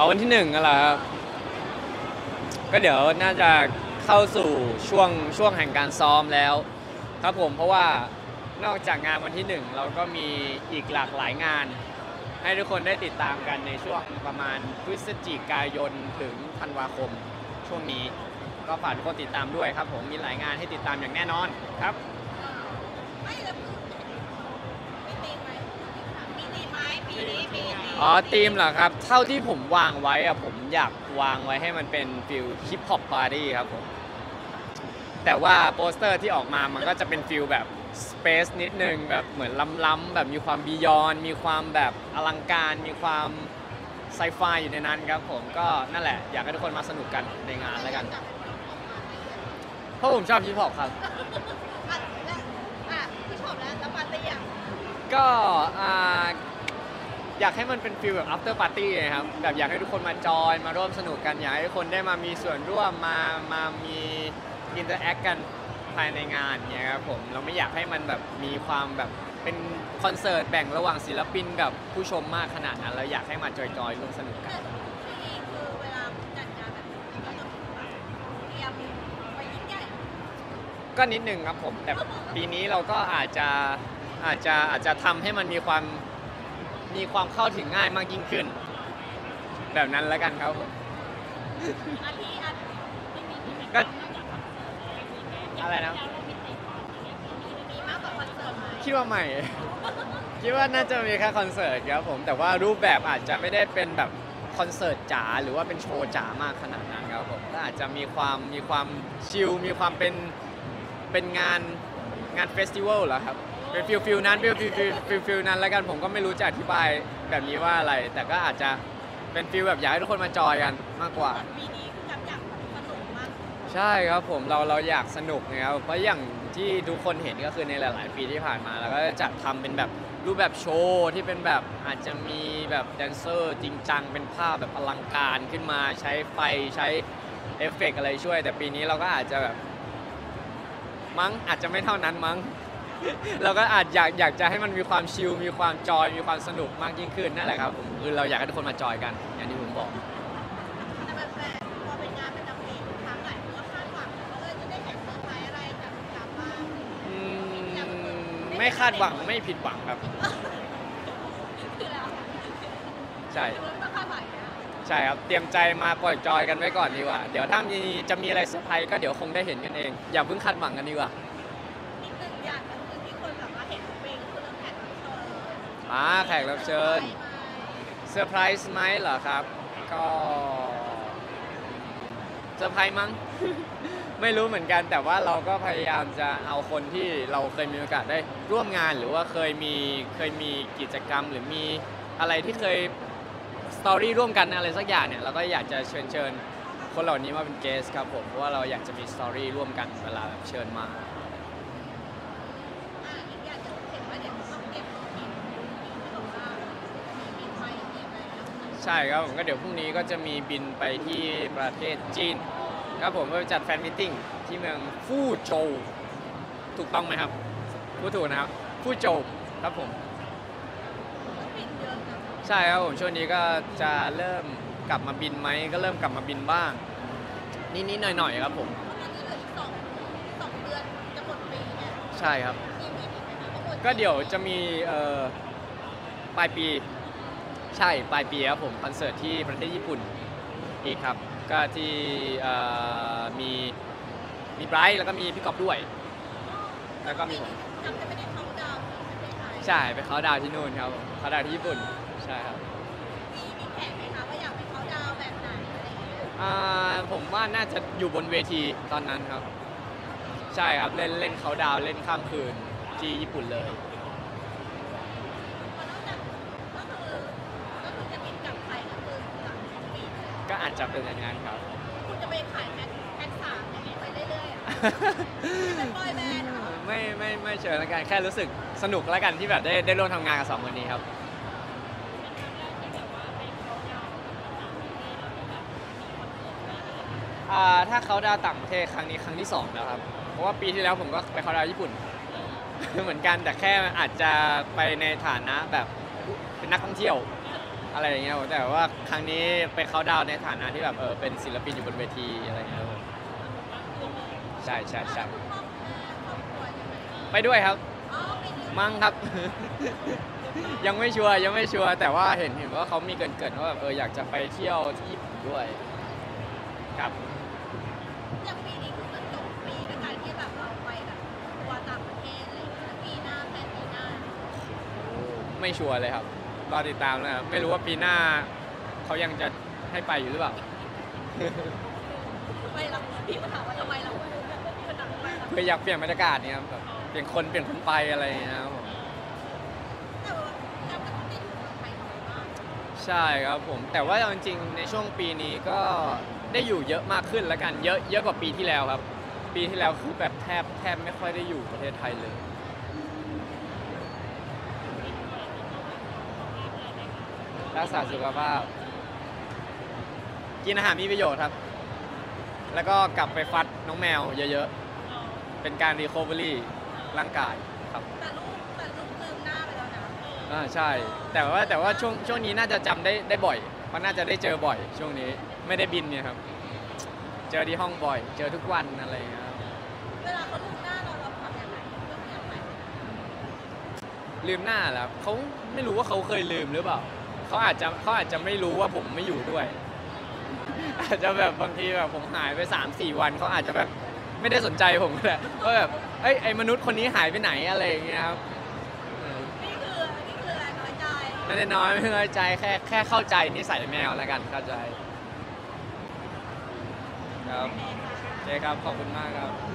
เอาวันที่หนึ่งกันเหรอครับก็เดี๋ยวน่าจะเข้าสู่ช่วงแห่งการซ้อมแล้วครับผมเพราะว่านอกจากงานวันที่หนึ่งเราก็มีอีกหลากหลายงานให้ทุกคนได้ติดตามกันในช่วงประมาณพฤศจิกายนถึงธันวาคมช่วงนี้ก็ฝากทุกคนติดตามด้วยครับผมมีหลายงานให้ติดตามอย่างแน่นอนครับไม่แล้วมีตีมไหมมีตีมไหมปีนี้ปีนี้อ๋อธีมเหรอครับเท่าที่ผมวางไว้อะผมอยากวางไว้ให้มันเป็นฟิลฮิปฮอปปาร์ตี้ครับผมแต่ว่าโปสเตอร์ที่ออกมามันก็จะเป็นฟิลแบบสเปซนิดนึงแบบเหมือนล้ำๆแบบมีความบียอนมีความแบบอลังการมีความไซไฟอยู่ในนั้นครับผมก็นั่นแหละอยากให้ทุกคนมาสนุกกันในงานแล้วกันเพราะผมชอบฮิปฮอปครับพี่ชอบแล้วปาร์ตี้อ่ะก็อยากให้มันเป็นฟิลแบบ after party นะครับแบบอยากให้ทุกคนมาจอยมาร่วมสนุกกันอยากให้ทุกคนได้มามีส่วนร่วมมามี interact กันภายในงานเนี่ยครับผมเราไม่อยากให้มันแบบมีความแบบเป็นคอนเสิร์ตแบ่งระหว่างศิลปินกับผู้ชมมากขนาดนั้นเราอยากให้มาจอยๆร่วมสนุกกันนี่คือเวลาจัดงานแบบนี้ก็ต้องเตรียมไปยิ่งใหญ่ก็นิดนึงครับผมแต่ปีนี้เราก็อาจจะทำให้มันมีความเข้าถึงง่ายมากยิ่งขึ้นแบบนั้นแล้วกันครับก็อะไรนะมีมากกว่าคอนเสิร์ตไหมคิดว่าใหม่ คิดว่าน่าจะมีแค่คอนเสิร์ตครับผมแต่ว่ารูปแบบอาจจะไม่ได้เป็นแบบคอนเสิร์ตจ๋าหรือว่าเป็นโชว์จ๋ามากขนาดนั้นครับผมก็อาจจะมีความชิลมีความเป็นงานเฟสติวัลเหรอครับเป็นฟิลนั้นฟิลนั้นแล้วกันผมก็ไม่รู้จะอธิบายแบบนี้ว่าอะไรแต่ก็อาจจะเป็นฟิลแบบอยากให้ทุกคนมาจอยกันมากกว่าปีนี้คือแบบอยากสนุกมากใช่ครับผมเราอยากสนุกนะครับเพราะอย่างที่ทุกคนเห็นก็คือในหลายๆปีที่ผ่านมาเราก็จะทำเป็นแบบรูปแบบโชว์ที่เป็นแบบอาจจะมีแบบแดนเซอร์จริงจังเป็นภาพแบบอลังการขึ้นมาใช้ไฟใช้เอฟเฟกต์อะไรช่วยแต่ปีนี้เราก็อาจจะแบบมั้งอาจจะไม่เท่านั้นมั้ง เราก็อาจอยากจะให้มันมีความชิลมีความจอยมีความสนุกมากยิ่งขึ้นนั่นแหละครับผมคือเราอยากให้ทุกคนมาจอยกันอย่างที่ผมบอกแต่แบบพอเป็นงานประจำปีทุกครั้งหลายคนก็คาดหวังว่าจะได้เห็นเซอร์ไพรส์อะไรจากบ้างไม่คาดหวังไม่ผิดหวังครับใช่ใช่ครับเตรียมใจมาปล่อยจอยกันไว้ก่อนดีกว่าเดี๋ยวถ้าจะมีอะไรเซอร์ไพรส์ก็เดี๋ยวคงได้เห็นกันเองอย่าเพิ่งคาดหวังกันดีกว่าอีกหนึ่งอย่างก็คือที่คนแบบว่าเห็นทุกปีคือเรื่องแขกรับเชิญแขกรับเชิญเซอร์ไพรส์ไหมเหรอครับก็เซอร์ไพรส์มั้ง ไม่รู้เหมือนกันแต่ว่าเราก็พยายามจะเอาคนที่เราเคยมีโอกาสได้ร่วมงานหรือว่าเคยมีกิจกรรมหรือมีอะไรที่เคยสตอรี่ร่วมกันอะไรสักอย่างเนี่ยเราก็อยากจะเชิญคนเหล่านี้มาเป็นเกสครับผมเพราะว่าเราอยากจะมีสตอรี่ร่วมกันเวลาแบบเชิญมาอีกอย่างเดี๋ยวเห็นว่าเดี๋ยวต้องเก็บตัวอีกที่บอกว่ามีไปอีกอะไรใช่ครับผมก็เดี๋ยวพรุ่งนี้ก็จะมีบินไปที่ประเทศจีนครับผมไปจัดแฟนมิทติ้งที่เมืองฟู่โจวถูกต้องไหมครับพูดถูกนะครับฟู่โจวครับผมใช่ครับผมช่วงนี้ก็จะเริ่มกลับมาบินไหมก็เริ่มกลับมาบินบ้างนิดๆหน่อยๆครับผมตอนนี้เหลืออีกสองเดือนจะหมดปีเนี่ยใช่ครับมีไหมคะก็เดี๋ยวจะมีปลายปีใช่ปลายปีครับผมคอนเสิร์ตที่ประเทศญี่ปุ่นอีกครับก็ที่มีไบรท์แล้วก็มีพี่กอบด้วยแล้วก็มีผมทำจะไม่ได้เขาดาวน์ใช่ไหมคะใช่ไปเขาดาวที่นู่นครับเขาดาวที่ญี่ปุ่นใช่ครับมีแผนไหมคะว่าอยากไปเขาดาวน์แบบไหนอะไรอย่างเงี้ยผมว่าน่าจะอยู่บนเวทีตอนนั้นครับใช่ครับเล่นเขาดาวเล่นข้ามคืนที่ญี่ปุ่นเลยก็คือจะบินกลับไทยก็คือหลังของปีก็อาจจะเป็นอย่างนั้นครับคุณจะไปขายแพ็คสามอย่างนี้ไปเรื่อยๆเป็นบอยแบนด์ไม่เชิญแล้วกันแค่รู้สึกสนุกแล้วกันที่แบบได้ร่วมทำงานกับสองคนนี้ครับถ้าเขาดาวต่างประเทศครั้งนี้ครั้งที่2แล้วครับเพราะว่าปีที่แล้วผมก็ไปเขาดาวญี่ปุ่น เหมือนกันแต่แค่อาจจะไปในฐานะแบบเป็นนักท่องเที่ยวอะไรอย่างเงี้ยแต่ว่าครั้งนี้ไปเข้าดาวน์ในฐานะที่แบบเป็นศิลปินอยู่บนเวทีอะไรเงี้ยครับผมใช่ใช่ใช่คุณพ่อคุณแม่ครอบครัวใช่ไหมไปด้วยครับอ๋อไปดูมั้งครับ ยังไม่ชัวร์ยังไม่ชัวร์แต่ว่าเห็นว่าเขามีเกรินๆว่าแบบอยากจะไปเที่ยวที่ญี่ปุ่นด้วยครับอย่างปีนี้คือมันจบปีด้วยการที่แบบเราไปแบบทัวร์ต่างประเทศอะไรอย่างเงี้ยปีหน้าแพลนปีหน้าไม่ชัวร์เลยครับรอติดตามนะครับไม่รู้ว่าปีหน้าเขายังจะให้ไปอยู่หรือเปล่าทำไมเราพี่ก็ถามว่าทำไมเราพี่ก็ถามทำไมเราคืออยากเปลี่ยนบรรยากาศเนี่ยครับแบบเปลี่ยนคนไปอะไรอย่างเงี้ยครับผมแต่ว่าเราก็ต้องติดอยู่เมืองไทยน้อยมากใช่ครับผมแต่ว่าจริงๆในช่วงปีนี้ก็ได้อยู่เยอะมากขึ้นแล้วกันเยอะกว่าปีที่แล้วครับ ปีที่แล้วคือแบบแทบไม่ค่อยได้อยู่ประเทศไทยเลย รักษาสุขภาพ กินอาหารมีประโยชน์ครับ แล้วก็กลับไปฟัดน้องแมวเยอะๆ เป็นการรีคอเวอรี่ร่างกายครับแต่ลูกลืมหน้าไปแล้วนะใช่ แต่ว่าช่วงนี้น่าจะจำได้บ่อยเพราะน่าจะได้เจอบ่อย ช่วงนี้ไม่ได้บินเนี่ยครับ เจอที่ห้องบ่อย เจอทุกวันอะไรอย่างเงี้ยครับเวลาเขาลืมหน้าเราทำยังไงเรื่องอย่างไรลืมหน้าแล้วเขาไม่รู้ว่าเขาเคยลืมหรือเปล่าเขาอาจจะไม่รู้ว่าผมไม่อยู่ด้วย อาจจะแบบบางทีแบบผมหายไป 3-4 วันเขาอาจจะแบบไม่ได้สนใจผมก็ได้ว่าแบบไอ้มนุษย์คนนี้หายไปไหนอะไรอย่างเงี้ยครับนี่คืออะไรน้อยใจไม่ได้น้อยไม่น้อยใจแค่เข้าใจนิสัยแมวแล้วกันเข้าใจครับโอเคครับขอบคุณมากครับ